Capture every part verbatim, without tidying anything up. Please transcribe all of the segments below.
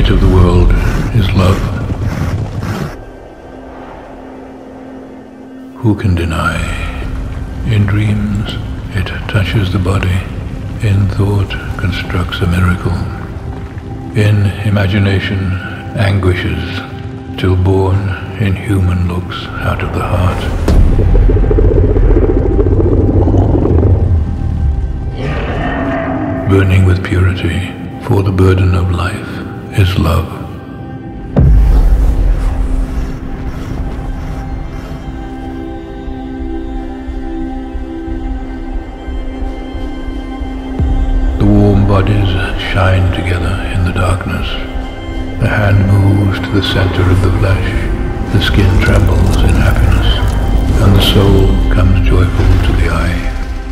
fate of the world is love. Who can deny? In dreams, it touches the body. In thought, constructs a miracle. In imagination, anguishes, till born in human looks out of the heart. Burning with purity, for the burden of life is love. The warm bodies shine together in the darkness. The hand moves to the center of the flesh, the skin trembles in happiness, and the soul comes joyful to the eye.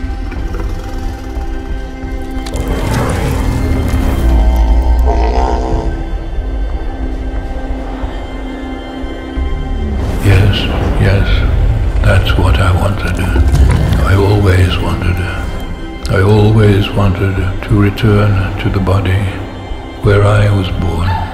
Yes, yes, that's what I wanted. I always wanted. I always wanted to return to the body where I was born.